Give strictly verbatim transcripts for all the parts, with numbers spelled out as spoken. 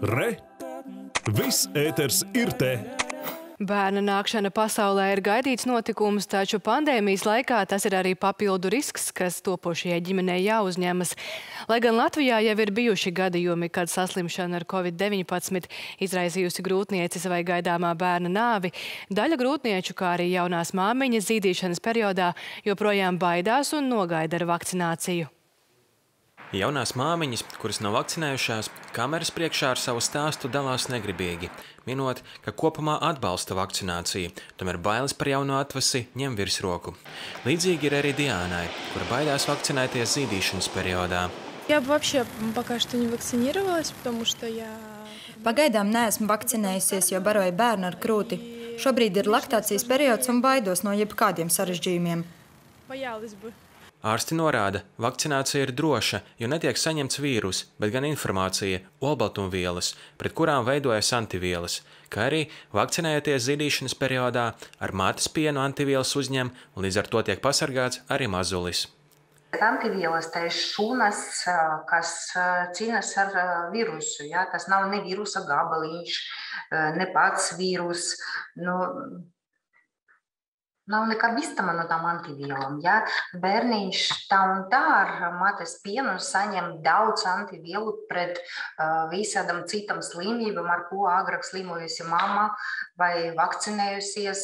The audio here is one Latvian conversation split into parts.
Re! Viss ēters ir te! Bērna nākšana pasaulē ir gaidīts notikums, taču pandēmijas laikā tas ir arī papildu risks, kas topošajai ģimenei jāuzņemas. Lai gan Latvijā jau ir bijuši gadījumi, kad saslimšana ar covid deviņpadsmit izraisījusi grūtnieces vai gaidāmā bērna nāvi, daļa grūtnieču, kā arī jaunās māmiņas zīdīšanas periodā, joprojām baidās un nogaida ar vakcināciju. Jaunās māmiņas, kuras nav vakcinējušās, kameras priekšā ar savu stāstu dalās negribīgi, minot, ka kopumā atbalsta vakcināciju, tomēr bailes par jauno atvasi ņem virsroku. Līdzīgi ir arī Diānai, kura baidās vakcinēties zīdīšanas periodā. Pagaidām neesmu vakcinējusies, jo baroju bērnu ar krūti. Šobrīd ir laktācijas periods un baidos no jebkādiem sarežģījumiem. Ārsti norāda, vakcinācija ir droša, jo netiek saņemts vīrus, bet gan informācija, olbaltumvielas, pret kurām veidojas antivielas, kā arī vakcinējoties zīdīšanas periodā ar mātes pienu antivielas uzņem un līdz ar to tiek pasargāts arī mazulis. Antivielas tā ir šūnas, kas cīnās ar vīrusu. Ja? Tas nav ne vīrusa gabaliņš, ne pats vīrus. Nu, Nav nekā bīstama no tām antivielām. Ja? Bērniņš tā un tā ar mātes pienu saņem daudz antivielu pret uh, visādam citam slimībam, ar ko agrāk slimojusi mamma vai vakcinējusies.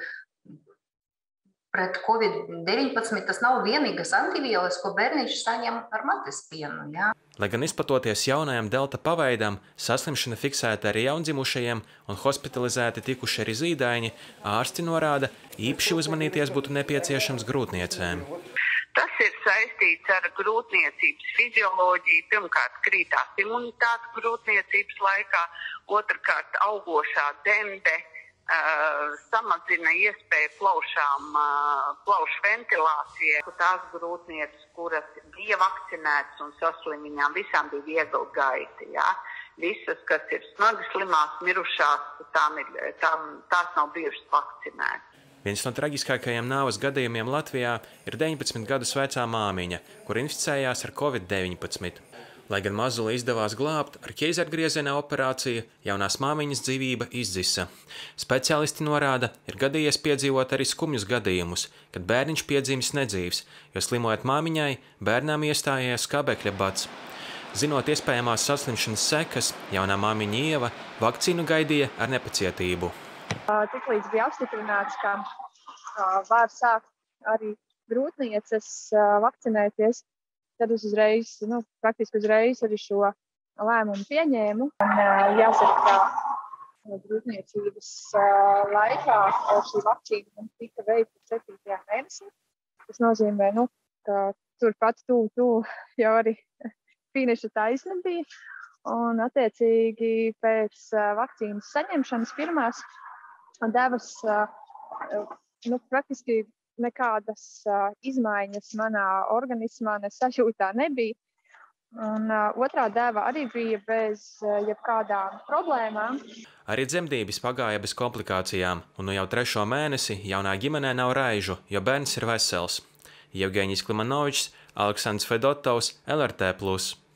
Pret covid deviņpadsmit tas nav vienīgas antivielas, ko bērniņš saņem ar mātes pienu. Ja? Lai gan izplatoties jaunajam delta paveidam, saslimšana fiksēta arī jaundzimušajiem un hospitalizēti tikuši arī zīdaiņi, ārsti norāda, īpaši uzmanīties būtu nepieciešams grūtniecēm. Tas ir saistīts ar grūtniecības fizioloģiju. Pirmkārt, krītās imunitāte grūtniecības laikā, otrkārt, augošā demde, Uh, samazina iespēju plaušām, uh, plaušu ventilācijai. Tās grūtnieces, kuras bija vakcinētas un saslim, viņām visām bija viegli gaita. Ja? Visas, kas ir smagi slimās, mirušās, tām ir, tām, tās nav bijušas vakcinētas. Viens no traģiskākajiem nāves gadījumiem Latvijā ir deviņpadsmit gadus vecā māmiņa, kur inficējās ar covid deviņpadsmit. Lai gan mazuli izdevās glābt, ar ķeizargrieziena operāciju jaunās māmiņas dzīvība izdzisa. Speciālisti norāda, ir gadījies piedzīvot arī skumjus gadījumus, kad bērniņš piedzīvis nedzīvs, jo slimojot māmiņai, bērnām iestājies skābekļa bads. Zinot iespējamās saslimšanas sekas, jaunā māmiņa Ieva vakcīnu gaidīja ar nepacietību. Tiklīdz bija apstiprināts, ka var sākt arī grūtnieces vakcinēties, tad es uzreiz, nu, praktiski uzreiz arī šo lēmumu pieņēmu. Un, jāsaka, ka grūtniecības laikā šī vakcīna mums tika veikta septītajā mēnesī. Tas nozīmē, nu, ka turpat tuvu, tuvu jau arī finiša taisna bija. Un, attiecīgi, pēc vakcīnas saņemšanas pirmās devas, nu, praktiski nekādas uh, izmaiņas manā organismā, ne sajūtā nebija. Un uh, otrā deva arī bija bez uh, jebkādām problēmām. Arī dzemdības pagāja bez komplikācijām, un nu jau trešo mēnesi jaunā ģimenē nav raižu, jo bērns ir vesels. Jevgeņijs Klimanovičs, Aleksandrs Fedotovs, L R T plus.